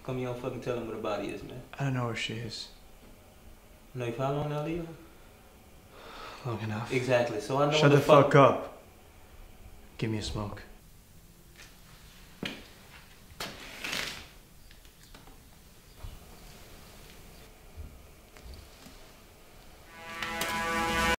come you don't fucking tell him where the body is, man? I don't know where she is. You know you how long now, Leo? Long enough. Exactly. So I know Shut the fuck up. Give me a smoke.